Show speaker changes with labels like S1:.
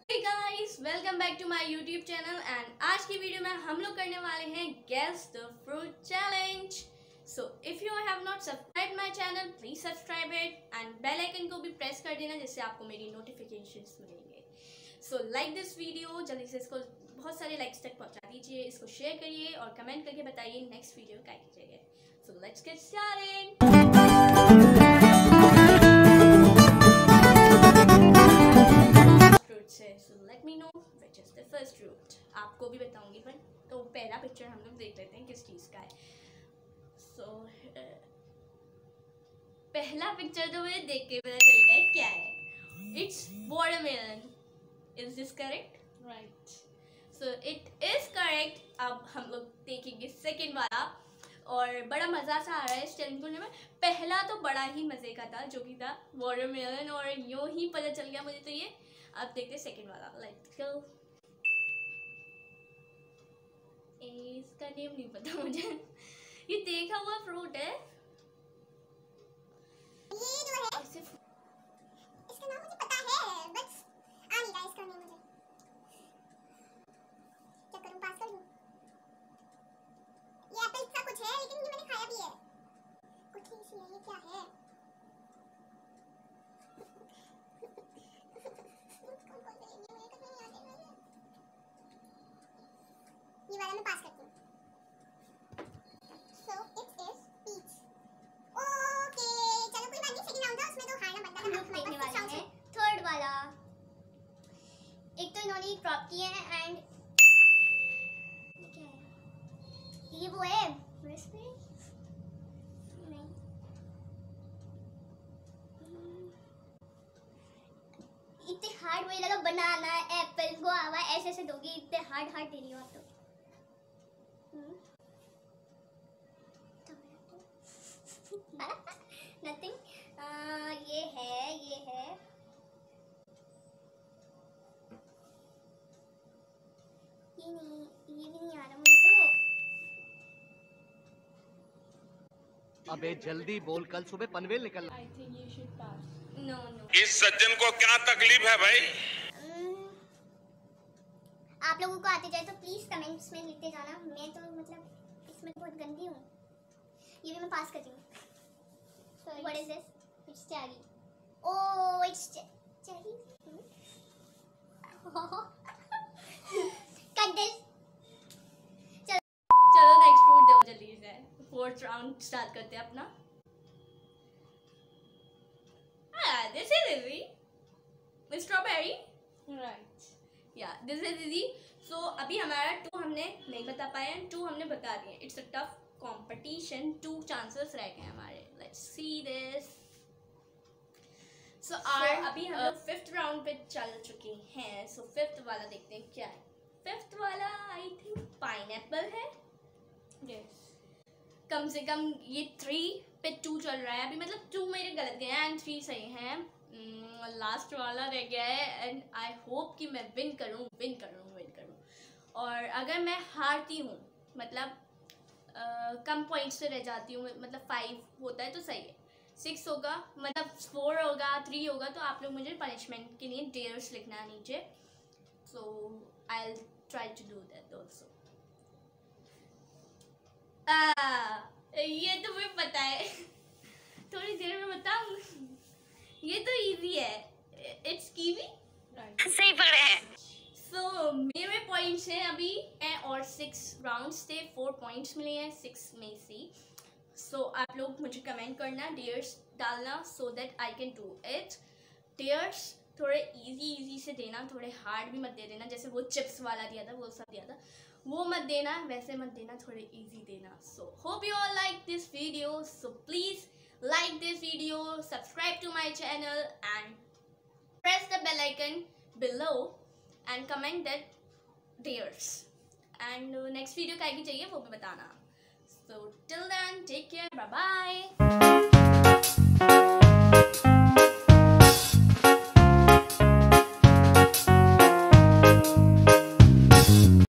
S1: Hey guys, welcome back to my YouTube channel and आज की video में हम लोग करने वाले हैं Guess the Fruit Challenge. So if you have not subscribed my channel, please subscribe it and bell icon को भी press कर देना जिससे आपको मेरी notifications मिलेंगे. So like this video, जल्दी से इसको बहुत सारे likes तक पहुंचा दीजिए, इसको share करिए और comment करके बताइए next video क्या कीजिएगा. So let's get started. So let me know which is the first fruit. आपको भी बताऊंगी पर तो पहला पिक्चर हम लोग देख लेते हैं किस चीज़ का है. So पहला पिक्चर तो मुझे देख के पता चल गया क्या है. It's watermelon. Is this correct? Right. So it is correct. अब हम लोग देखेंगे सेकंड वाला और बड़ा मज़ा सा आ रहा है इस चैलेंज करने में. पहला तो बड़ा ही मज़े का था जो कि था वाटरमेलन और यूँ ही पता चल गया मुझे. तो ये अब देखते सेकंड वाला. Let's go. इसका नेम नहीं पता मुझे. ये देखा हुआ फ्रूट है.
S2: ये जो है इसका नाम मुझे पता है बट आ नहीं रहा इसका नेम मुझे. क्या करूं, पास कर दूं? ये एप्पल सा कुछ है लेकिन ये मैंने खाया भी है. कुछ ही है. ये क्या है? ये वाला मैं पास करती हूँ. So it is peach. Okay चलो कोई बात नहीं. सेकंड राउंड था उसमें तो हारना बनता है. हम देखने वाले हैं थर्ड वाला. एक तो इन्होंने ड्रॉप किए हैं एंड ये क्या है? ये वो है रेसिपी. नहीं इतने हार्ड मुझे लगा बनाना एप्पल को आवा ऐसे ऐसे दोगी. इतने हार्ड हार्ड दे रही हो आप तो. नथिंग. ये है ये नहीं, ये भी नहीं आ रहा मुझे तो.
S3: अबे जल्दी बोल, कल सुबह पनवेल निकलना.
S1: I think you should pass. No.
S4: इस सज्जन को क्या तकलीफ है भाई?
S2: आप लोगों को आते जाए तो प्लीज कमेंट्स में लिखते जाना. मैं तो मतलब इसमें बहुत गंदी हूँ. ये भी मैं पास करती हूँ. What is this? It's cherry. Oh, it's cherry. Cut this.
S1: चलो नेक्स्ट फ्रूट दो जल्दी से. फोर्थ राउंड स्टार्ट करते हैं अपना. This is easy. Strawberry. Right. Yeah, this is easy. So अभी हमारा 2 हमने नहीं बता पाए हैं, 2 हमने बता दिए. It's a tough competition. 2 chances रह गए हमारे. Let's see this. So अभी हम लोग 5th राउंड पे चल चुके हैं. So 5th वाला देखते हैं क्या है. 5th वाला I think पाइनएप्पल है. Yes. कम से कम ये 3 पे 2 चल रहा है अभी. मतलब 2 मेरे गलत गए हैं एंड 3 सही हैं. लास्ट वाला रह गया है एंड आई होप कि मैं विन करूं. और अगर मैं हारती हूँ मतलब कम पॉइंट्स से रह जाती हूँ, मतलब 5 होता है तो सही है. 6 होगा मतलब 4 होगा 3 होगा तो आप लोग मुझे पनिशमेंट के लिए डेयर्स लिखना नीचे. So I will try to do that also. ये तो मुझे पता है. थोड़ी देर में बताऊँ. ये तो इजी है. It's kiwi.
S2: सही पकड़े हैं.
S1: सो मेरे पॉइंट्स हैं अभी और 6 राउंड्स थे. 4 पॉइंट्स मिले हैं 6 में से. सो आप लोग मुझे कमेंट करना, डेयर्स डालना so that I can do it. Dares थोड़े इजी से देना, थोड़े हार्ड भी मत दे देना. जैसे वो चिप्स वाला दिया था वो सब दिया था वो मत देना, वैसे मत देना, थोड़े इजी देना. So hope you all like this video. So please like this video, subscribe to my channel and press the bell icon below and comment that theirs and next video क्या चाहिए वो भी बताना. So till then take care, bye bye.